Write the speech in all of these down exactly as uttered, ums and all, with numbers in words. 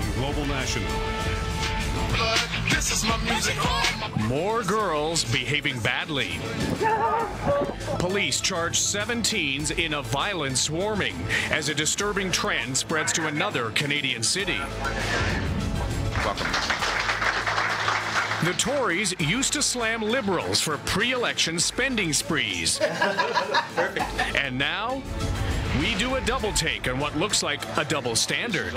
on Global National. This is my music. More girls behaving badly. Police charge seven teens in a violent swarming as a disturbing trend spreads to another Canadian city. Welcome. The Tories used to slam Liberals for pre-election spending sprees. Perfect. And now, we do a double take on what looks like a double standard.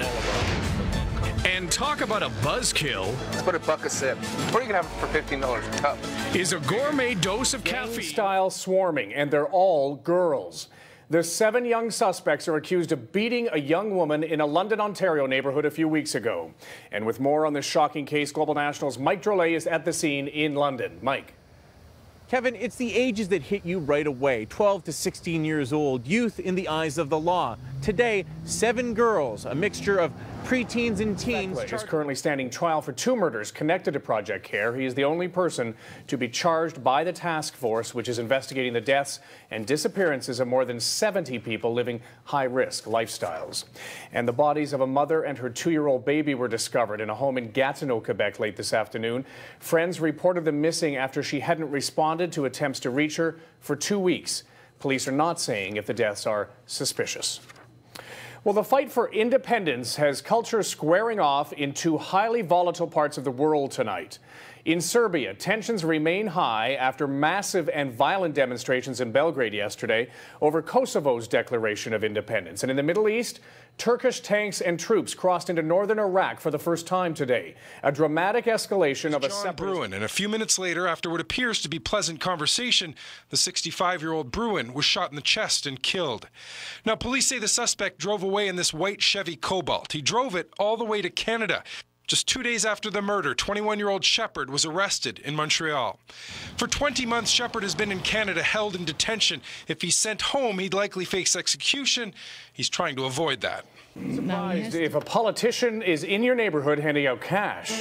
And talk about a buzzkill. Let's put a buck a sip. Or you can have it for fifteen dollars a cup. Is a gourmet dose of caffeine. Gang-style swarming, and they're all girls. The seven young suspects are accused of beating a young woman in a London, Ontario neighborhood a few weeks ago. And with more on this shocking case, Global National's Mike Drolet is at the scene in London. Mike. Kevin, it's the ages that hit you right away, twelve to sixteen years old, youth in the eyes of the law. Today, seven girls, a mixture of preteens and teens. Is currently standing trial for two murders connected to Project CARE. He is the only person to be charged by the task force, which is investigating the deaths and disappearances of more than seventy people living high-risk lifestyles. And the bodies of a mother and her two-year-old baby were discovered in a home in Gatineau, Quebec late this afternoon. Friends reported them missing after she hadn't responded to attempts to reach her for two weeks. Police are not saying if the deaths are suspicious. Well, the fight for independence has culture squaring off in two highly volatile parts of the world tonight. In Serbia, tensions remain high after massive and violent demonstrations in Belgrade yesterday over Kosovo's declaration of independence. And in the Middle East, Turkish tanks and troops crossed into northern Iraq for the first time today. A dramatic escalation of a John separatist... Bruin, and a few minutes later, after what appears to be pleasant conversation, the sixty-five-year-old Bruin was shot in the chest and killed. Now, police say the suspect drove away in this white Chevy Cobalt. He drove it all the way to Canada. Just two days after the murder, twenty-one-year-old Shepard was arrested in Montreal. For twenty months, Shepard has been in Canada, held in detention. If he's sent home, he'd likely face execution. He's trying to avoid that. Surprised if a politician is in your neighborhood handing out cash.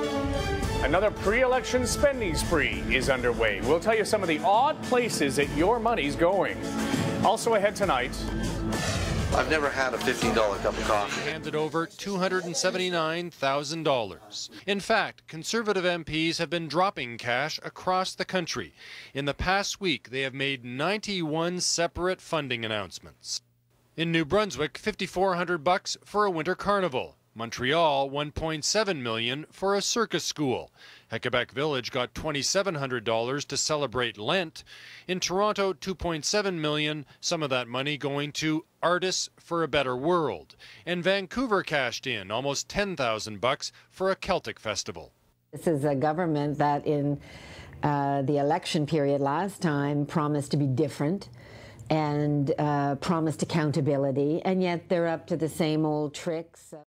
Another pre-election spending spree is underway. We'll tell you some of the odd places that your money's going. Also ahead tonight... I've never had a fifteen dollar cup of coffee. Handed over two hundred seventy-nine thousand dollars. In fact, Conservative M Ps have been dropping cash across the country. In the past week, they have made ninety-one separate funding announcements. In New Brunswick, fifty-four hundred bucks for a winter carnival. Montreal, one point seven million for a circus school. At Quebec Village got twenty-seven hundred dollars to celebrate Lent. In Toronto, two point seven million, some of that money going to Artists for a Better World. And Vancouver cashed in almost ten thousand bucks for a Celtic festival. This is a government that in uh, the election period last time promised to be different and uh, promised accountability, and yet they're up to the same old tricks.